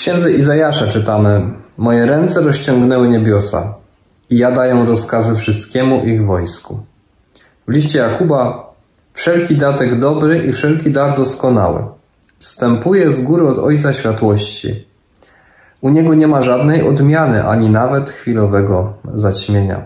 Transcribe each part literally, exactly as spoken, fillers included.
księdze Izajasza czytamy: moje ręce rozciągnęły niebiosa i ja daję rozkazy wszystkiemu ich wojsku. W liście Jakuba: wszelki datek dobry i wszelki dar doskonały zstępuje z góry od Ojca Światłości. U Niego nie ma żadnej odmiany, ani nawet chwilowego zaćmienia.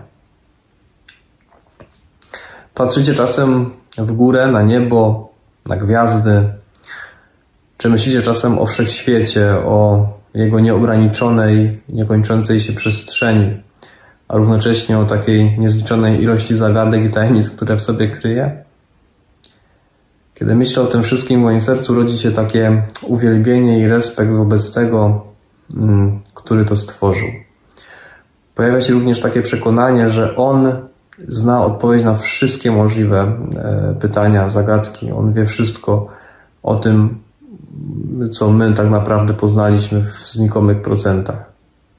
Patrzycie czasem w górę, na niebo, na gwiazdy? Czy myślicie czasem o wszechświecie, o Jego nieograniczonej, niekończącej się przestrzeni, a równocześnie o takiej niezliczonej ilości zagadek i tajemnic, które w sobie kryje? Kiedy myślę o tym wszystkim, w moim sercu rodzi się takie uwielbienie i respekt wobec tego, który to stworzył. Pojawia się również takie przekonanie, że On zna odpowiedź na wszystkie możliwe pytania, zagadki. On wie wszystko o tym, co my tak naprawdę poznaliśmy w znikomych procentach.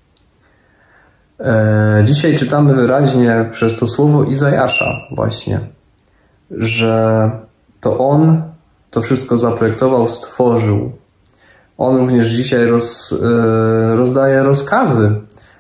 Dzisiaj czytamy wyraźnie przez to słowo Izajasza właśnie, że to On to wszystko zaprojektował, stworzył. On również dzisiaj roz, rozdaje rozkazy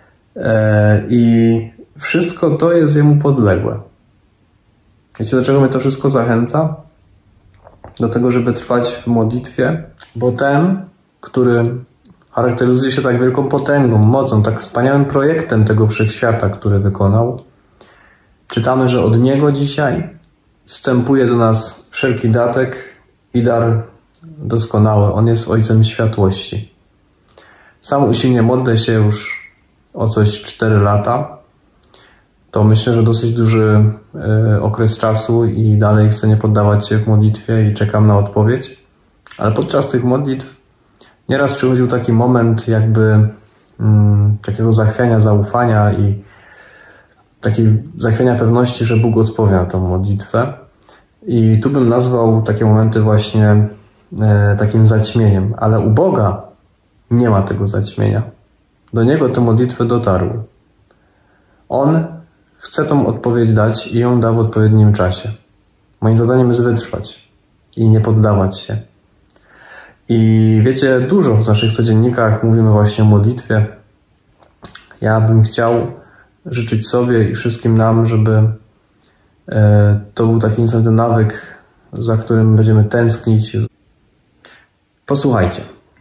i wszystko to jest Jemu podległe. Wiecie, do czego mnie to wszystko zachęca? Do tego, żeby trwać w modlitwie, bo ten, który charakteryzuje się tak wielką potęgą, mocą, tak wspaniałym projektem tego wszechświata, który wykonał, czytamy, że od Niego dzisiaj wstępuje do nas wszelki datek i dar doskonały. On jest Ojcem Światłości. Sam usilnie modlę się już o coś cztery lata. To myślę, że dosyć duży y, okres czasu i dalej chcę nie poddawać się w modlitwie i czekam na odpowiedź. Ale podczas tych modlitw nieraz przychodził taki moment jakby y, takiego zachwiania, zaufania i takiej zachwiania pewności, że Bóg odpowie na tę modlitwę. I tu bym nazwał takie momenty właśnie y, takim zaćmieniem. Ale u Boga nie ma tego zaćmienia. Do Niego te modlitwy dotarły. On chce tą odpowiedź dać i ją da w odpowiednim czasie. Moim zadaniem jest wytrwać i nie poddawać się. I wiecie, dużo w naszych codziennikach mówimy właśnie o modlitwie. Ja bym chciał życzyć sobie i wszystkim nam, żeby to był taki niestety nawyk, za którym będziemy tęsknić. Posłuchajcie.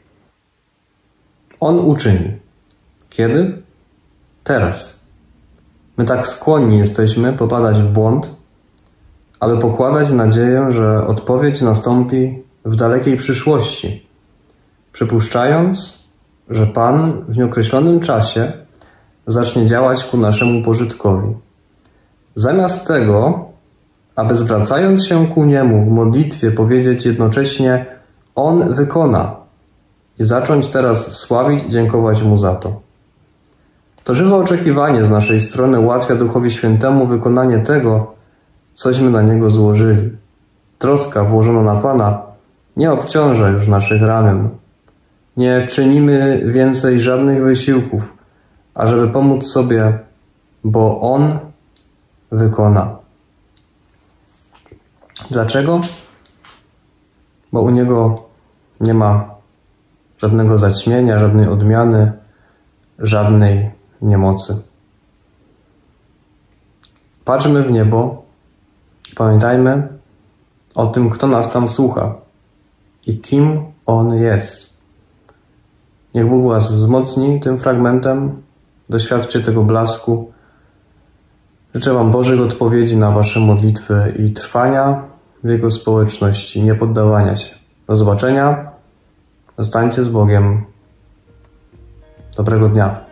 On uczyni. Kiedy? Teraz. My tak skłonni jesteśmy popadać w błąd, aby pokładać nadzieję, że odpowiedź nastąpi w dalekiej przyszłości, przypuszczając, że Pan w nieokreślonym czasie zacznie działać ku naszemu pożytkowi. Zamiast tego, aby zwracając się ku Niemu w modlitwie powiedzieć jednocześnie: On wykona, i zacząć teraz sławić i dziękować Mu za to. To żywe oczekiwanie z naszej strony ułatwia Duchowi Świętemu wykonanie tego, cośmy na Niego złożyli. Troska włożona na Pana nie obciąża już naszych ramion. Nie czynimy więcej żadnych wysiłków, ażeby pomóc sobie, bo On wykona. Dlaczego? Bo u Niego nie ma żadnego zaćmienia, żadnej odmiany, żadnej niemocy. Patrzmy w niebo i pamiętajmy o tym, kto nas tam słucha i kim On jest. Niech Bóg was wzmocni tym fragmentem, doświadczcie tego blasku. Życzę wam Bożych odpowiedzi na wasze modlitwy i trwania w Jego społeczności, nie poddawania się. Do zobaczenia. Zostańcie z Bogiem. Dobrego dnia.